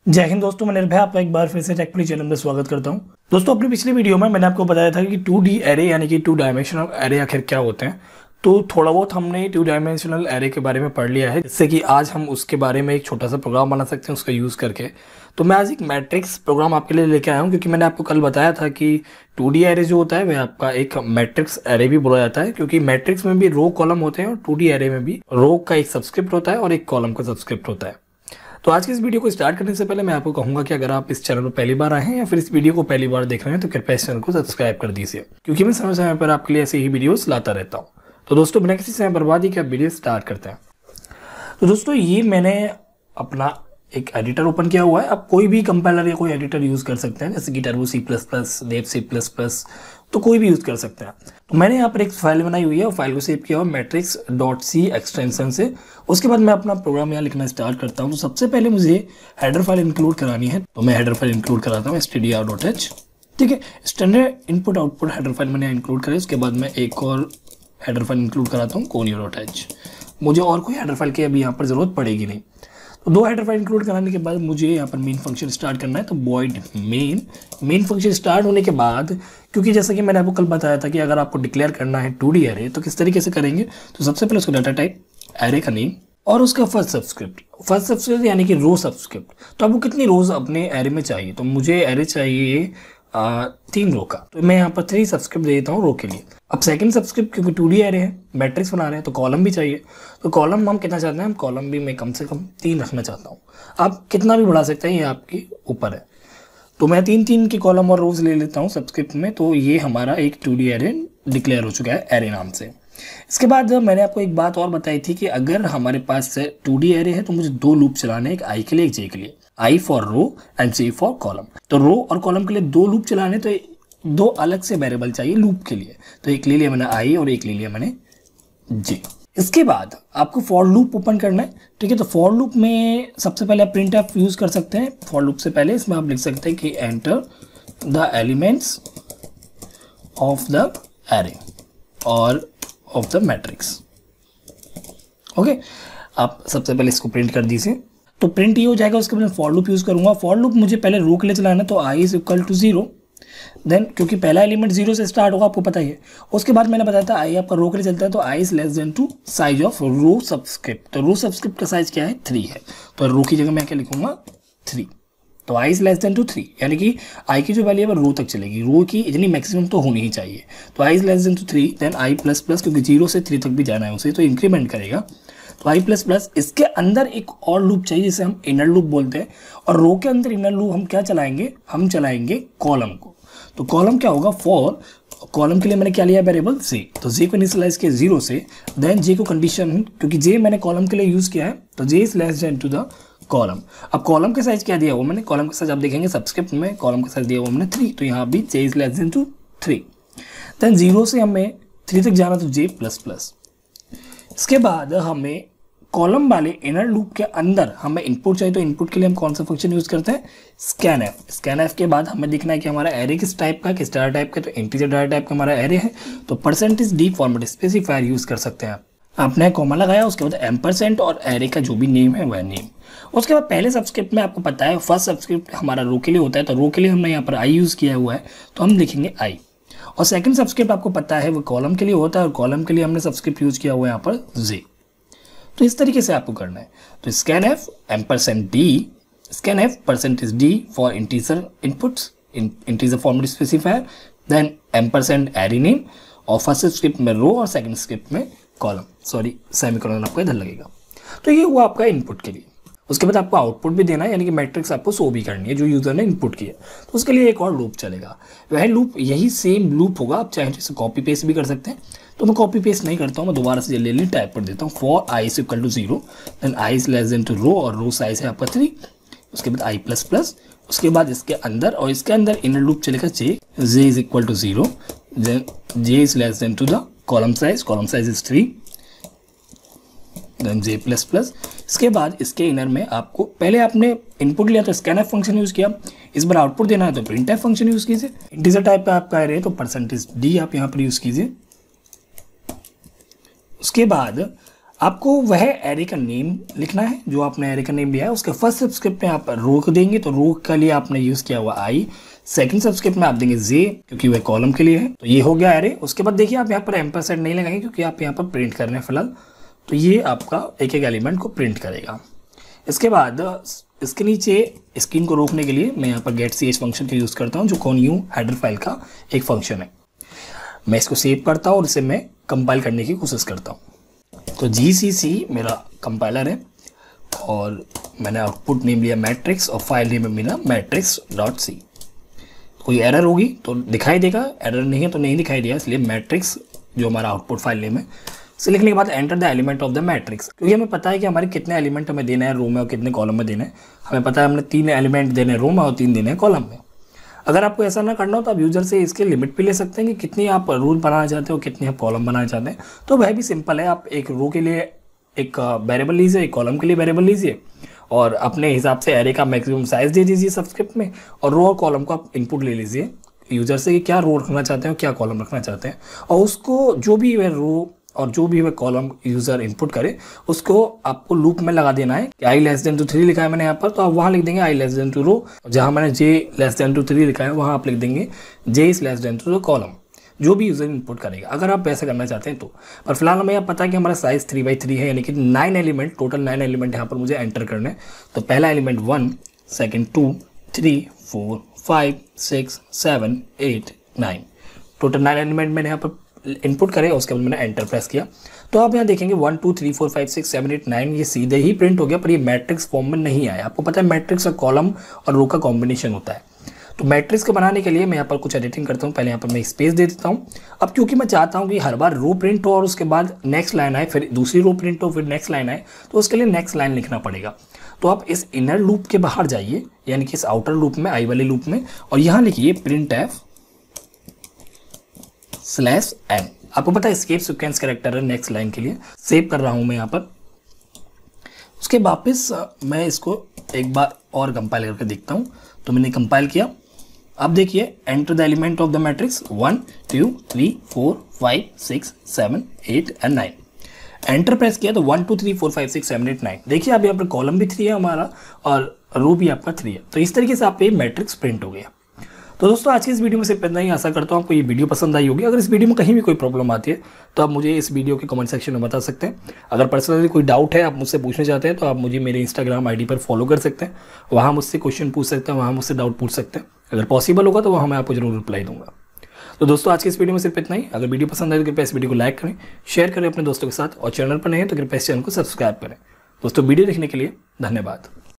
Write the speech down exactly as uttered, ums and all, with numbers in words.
जय हिंद दोस्तों, मैं निर्भय आपका एक बार फिर से टेक चैनल में स्वागत करता हूं। दोस्तों, अपनी पिछली वीडियो में मैंने आपको बताया था कि टू डी एरे यानी कि टू डायमेंशनल एरे आखिर क्या होते हैं। तो थोड़ा बहुत हमने टू डायमेंशनल एरे के बारे में पढ़ लिया है, जिससे कि आज हम उसके बारे में एक छोटा सा प्रोग्राम बना सकते हैं उसका यूज़ करके। तो मैं आज एक मैट्रिक्स प्रोग्राम आपके लिए लेके आया हूँ, क्योंकि मैंने आपको कल बताया था कि टू डी एरे जो होता है वह आपका एक मैट्रिक्स एरे भी बोला जाता है, क्योंकि मैट्रिक्स में भी रो कॉलम होते हैं और टू डी एरे में भी रो का एक सबस्क्रिप्ट होता है और एक कॉलम का सबस्क्रिप्ट होता है। तो आज की इस वीडियो को स्टार्ट करने से पहले मैं आपको कहूंगा कि अगर आप इस चैनल पर पहली बार आए हैं या फिर इस वीडियो को पहली बार देख रहे हैं तो कृपया इस चैनल को सब्सक्राइब कर दीजिए, क्योंकि मैं समय समय पर आपके लिए ऐसे ही वीडियोस लाता रहता हूं। तो दोस्तों, बिना किसी समय बर्बादी के आप वीडियो स्टार्ट करते हैं। तो दोस्तों, ये मैंने अपना एक एडिटर ओपन किया हुआ है। आप कोई भी कंपाइलर या कोई एडिटर यूज़ कर सकते हैं, जैसे कि turbo C plus plus, dev C plus plus, तो कोई भी यूज़ कर सकते हैं। तो मैंने यहाँ पर एक फाइल बनाई हुई है और फाइल को सेव किया हुआ मैट्रिक्स डॉट सी एक्सटेंशन से। उसके बाद मैं अपना प्रोग्राम यहाँ लिखना स्टार्ट करता हूँ। तो सबसे पहले मुझे हेडर फाइल इंक्लूड करानी है, तो मैं हेडर फाइल इंक्लूड कराता हूँ S T D R dot H. ठीक है, standard input output header file मैंने इंक्लूड करी। उसके बाद मैं एक और हेडर फाइल इंक्लूड कराता हूँ कोनियो डॉट एच। मुझे और कोई हेडर फाइल की अभी यहाँ पर ज़रूरत पड़ेगी नहीं। तो दो हेडर फाइल इंक्लूड कराने के बाद मुझे यहाँ पर मेन फंक्शन स्टार्ट करना है। तो void main main function start होने के बाद, क्योंकि जैसा कि मैंने आपको कल बताया था कि अगर आपको डिक्लेयर करना है टू डी एरे तो किस तरीके से करेंगे। तो सबसे पहले उसका डाटा टाइप, एरे का नेम और उसका फर्स्ट सबस्क्रिप्ट। फर्स्ट सबस्क्रिप्ट यानी कि रो सबस्क्रिप्ट। तो आपको कितनी रोज अपने एरे में चाहिए, तो मुझे एरे चाहिए आ, तीन रो का, तो मैं यहाँ पर थ्री सबस्क्रिप्ट दे देता हूँ रो के लिए। अब सेकंड सबस्क्रिप्ट, क्योंकि टू डी एरे है, मैट्रिक्स बना रहे हैं, तो कॉलम भी चाहिए। तो कॉलम हम कितना चाहते हैं, हम कॉलम भी मैं कम से कम तीन रखना चाहता हूँ। आप कितना भी बढ़ा सकते हैं, ये आपके ऊपर है। तो मैं तीन तीन की कॉलम और रोज ले लेता हूँ सबस्क्रिप्ट में। तो ये हमारा एक टू डी एरे डिक्लेयर हो चुका है एरे नाम से। इसके बाद मैंने आपको एक बात और बताई थी कि अगर हमारे पास टू डी एरे है तो मुझे दो लूप चलाने, एक आई के लिए एक जे के लिए। I for row and J for column. तो रो और कॉलम के लिए दो लूप चलाने, तो दो अलग से वेरिएबल चाहिए लूप के लिए। तो एक ले लिया मैंने आई और एक ले लिया मैंने जे। इसके बाद आपको फॉर लूप ओपन करना है। ठीक है, तो फॉर लूप में सबसे पहले आप प्रिंट एफ यूज कर सकते हैं। फॉर लूप से पहले इसमें आप लिख सकते हैं कि enter the elements of the array और ऑफ द मैट्रिक्स। ओके, आप सबसे पहले इसको प्रिंट कर दीजिए। तो प्रिंट ये हो जाएगा। उसके बाद फॉर लूप यूज करूंगा। फॉर लूप मुझे पहले रो के लिए चलाना है, तो I is equal to zero. Then क्योंकि पहला एलिमेंट जीरो से स्टार्ट होगा, आपको पता ही है। उसके बाद मैंने बताया था आई आपका रो के लिए चलता है, तो I is less than to size of row subscript. तो रो सबस्क्रिप्ट का साइज क्या है, थ्री है। तो रो की जगह मैं क्या लिखूंगा, थ्री। तो I is less than to three, यानी कि आई की जो वैल्यू है वो रो तक चलेगी। रो की इतनी मैक्सिमम तो होनी ही चाहिए। तो I is less than to three, then I plus plus, क्योंकि जीरो से थ्री तक भी जाना है उसे, तो इंक्रीमेंट करेगा। तो आई प्लस प्लस, इसके अंदर एक और लूप चाहिए जिसे हम इनर लूप बोलते हैं। और रो के अंदर इनर लूप हम क्या चलाएंगे, हम चलाएंगे कॉलम को। तो कॉलम क्या होगा, फॉर कॉलम के लिए मैंने क्या लिया वेरिएबल जे। तो जे को इनिशियलाइज किया जीरो से। देन जे को कंडीशन, क्योंकि जे मैंने कॉलम के लिए यूज किया है, तो J is less than to the column. अब कॉलम का साइज क्या दिया हुआ मैंने, कॉलम का साइज आप देखेंगे सबस्क्रिप्ट में कॉलम का साइज दिया हुआ मैंने थ्री। तो यहाँ भी J is less than to three. Then zero से हमें थ्री तक जाना, तो जे प्लस प्लस। इसके बाद हमें कॉलम वाले इनर लूप के अंदर हमें इनपुट चाहिए। तो इनपुट के लिए हम कौन सा फंक्शन यूज करते हैं, स्कैन एफ। स्कैन एफ के बाद हमें देखना है कि हमारा एरे किस टाइप का, किस डाटा टाइप का। तो इंटीजर डाटा टाइप का हमारा एरे है, तो percentage D format specifier use कर सकते हैं आप। आपने कॉमा लगाया, उसके बाद एम परसेंट और एरे का जो भी नेम है वह नेम। उसके बाद पहले सबस्क्रिप्ट में आपको पता है फर्स्ट सबस्क्रिप्ट हमारा रो के लिए होता है, तो रो के लिए हमने यहाँ पर आई यूज किया हुआ है, तो हम लिखेंगे आई। और सेकंड सबस्क्रिप्ट आपको पता है वो कॉलम के लिए होता है, और कॉलम के लिए हमने सबस्क्रिप्ट यूज किया हुआ है यहाँ पर जे। तो इस तरीके से आपको करना है। तो scan F M percent D, scan F percentage D for integer inputs, integer format specifier, then M percent array name, और फर्स्ट स्क्रिप्ट में रो और सेकंड स्क्रिप्ट में कॉलम, सॉरी सेमीकोलन आपका इधर लगेगा। तो ये हुआ आपका इनपुट के लिए। उसके बाद आपको आउटपुट भी देना है, यानी कि मैट्रिक्स आपको शो भी करनी है जो यूजर ने इनपुट किया। तो उसके लिए एक और लूप चलेगा। वह लूप यही सेम लूप होगा, आप चाहे इसे कॉपी पेस्ट भी कर सकते हैं। तो मैं कॉपी पेस्ट नहीं करता हूँ, मैं दोबारा से ले ले टाइप कर देता हूँ। For I is equal to zero, then I is less than to row, और रो साइज है आपका थ्री। उसके बाद आई प्लस प्लस, उसके बाद इसके अंदर और इसके अंदर इनर लूप चलेगा J. J is equal to zero, then J is less than to the column size, column size is three, then J plus plus. इसके बाद इसके इनर में आपको पहले आपने इनपुट लिया तो स्कैन एफ फंक्शन यूज किया, इस बार आउटपुट देना है तो प्रिंट एफ फंक्शन यूज कीजिए। इंटीजर टाइप का आपका एरे, तो परसेंटेज डी आप यहाँ पर यूज कीजिए। उसके बाद आपको वह एरे का नेम लिखना है जो आपने एरे का नेम दिया है। उसके फर्स्ट सबस्क्रिप्ट में आप रो को देंगे, तो रो के लिए आपने यूज़ किया हुआ आई। सेकंड सबस्क्रिप्ट में आप देंगे जे, क्योंकि वह कॉलम के लिए है। तो ये हो गया एरे। उसके बाद देखिए आप यहाँ पर एम्परसेंड नहीं लगाएंगे क्योंकि आप यहाँ पर प्रिंट कर रहे हैं फिलहाल, तो ये आपका एक एक एलिमेंट को प्रिंट करेगा। इसके बाद इसके नीचे स्क्रीन को रोकने के लिए मैं यहाँ पर गेट सी एच फंक्शन का यूज़ करता हूँ, जो कॉन्यू हेडर फाइल का एक फंक्शन है। मैं इसको सेव करता हूँ और इसे मैं कंपाइल करने की कोशिश करता हूँ। तो जी सी सी मेरा कंपाइलर है और मैंने आउटपुट नेम लिया मैट्रिक्स और फाइल नेम है मेरा मैट्रिक्स डॉट सी। कोई एरर होगी तो दिखाई देगा, एरर नहीं है तो नहीं दिखाई देगा, इसलिए मैट्रिक्स जो हमारा आउटपुट फाइल नेम है इसे लिखने के बाद enter the element of the matrix, क्योंकि हमें पता है कि हमारे कितने एलिमेंट हमें देना है रो में और कितने कॉलम में देना है। हमें पता है हमने तीन एलिमेंट देने हैं रो में और तीन देने हैं कॉलम में। अगर आपको ऐसा ना करना हो तो आप यूजर से इसके लिमिट भी ले सकते हैं कि कितनी आप रूल बनाना चाहते हो, कितने आप कॉलम बनाना चाहते हैं। तो वह भी सिंपल है, आप एक रो के लिए एक वेरिएबल लीजिए, एक कॉलम के लिए वेरिएबल लीजिए और अपने हिसाब से एरे का मैक्सिमम साइज दे दीजिए सबस्क्रिप्ट में, और रो और कॉलम को आप इनपुट ले लीजिए यूजर से कि क्या रो रखना चाहते हैं और क्या कॉलम रखना चाहते हैं, और उसको जो भी वह रो और जो भी वह कॉलम यूजर इनपुट करे उसको आपको लूप में लगा देना है कि I less than to three लिखा है मैंने यहाँ पर, तो आप वहाँ लिख देंगे I less than to row. जहाँ मैंने J less than to three लिखा है वहाँ आप लिख देंगे J is less than to the column, जो भी यूजर इनपुट करेगा, अगर आप वैसे करना चाहते हैं तो। पर फिलहाल हमें यहाँ पता है कि हमारा साइज थ्री बाई थ्री है, यानी कि nine element, total nine element यहाँ पर मुझे एंटर करने। तो पहला element one, second two, three, four, five, six, seven, eight, nine, total nine element मैंने यहाँ पर इनपुट करे। उसके बाद मैंने एंटर प्रेस किया तो आप यहाँ देखेंगे one two three four five six seven eight nine ये सीधे ही प्रिंट हो गया, पर ये मैट्रिक्स फॉर्म में नहीं आया। आपको पता है मैट्रिक्स और कॉलम और रो का कॉम्बिनेशन होता है। तो मैट्रिक्स को बनाने के लिए मैं यहाँ पर कुछ एडिटिंग करता हूँ। पहले यहाँ पर मैं स्पेस दे देता हूँ। अब क्योंकि मैं चाहता हूँ कि हर बार रो प्रिंट हो और उसके बाद नेक्स्ट लाइन आए, फिर दूसरी रो प्रिंट हो, फिर नेक्स्ट लाइन आए, तो उसके लिए नेक्स्ट लाइन लिखना पड़ेगा। तो आप इस इनर लूप के बाहर जाइए, यानी कि इस आउटर लूप में, आई वाले लूप में, और यहाँ लिखिए प्रिंट एफ स्लैश एन। आपको पता है स्केप सीक्वेंस कैरेक्टर है नेक्स्ट लाइन के लिए। सेव कर रहा हूँ मैं यहाँ पर। उसके वापस मैं इसको एक बार और कंपाइल करके देखता हूँ। तो मैंने कंपाइल किया। अब देखिए enter the element of the matrix one two three four five six seven eight and nine. Enter press किया तो one two three four five six seven eight nine. देखिए अब यहाँ पर कॉलम भी थ्री है हमारा और रो भी आपका थ्री है। तो इस तरीके से आप पे मैट्रिक्स प्रिंट हो गया। तो दोस्तों आज की इस वीडियो में सिर्फ इतना ही। आशा करता हूँ आपको ये वीडियो पसंद आई होगी। अगर इस वीडियो में कहीं भी कोई प्रॉब्लम आती है तो आप मुझे इस वीडियो के कमेंट सेक्शन में बता सकते हैं। अगर पर्सनली कोई डाउट है आप मुझसे पूछना चाहते हैं तो आप मुझे मेरे इंस्टाग्राम आईडी पर फॉलो कर सकते हैं। वहाँ मुझसे क्वेश्चन पूछ सकते हैं, वहाँ मुझसे डाउट पूछ सकते हैं। अगर पॉसिबल होगा तो वहाँ मैं आपको जरूर रिप्लाई दूंगा। तो दोस्तों आज की इस वीडियो में सिर्फ इतना ही। अगर वीडियो पसंद आए तो कृपया इस वीडियो को लाइक करें, शेयर करें अपने दोस्तों के साथ, और चैनल पर नहीं है तो कृपया इस चैनल को सब्सक्राइब करें। दोस्तों वीडियो देखने के लिए धन्यवाद।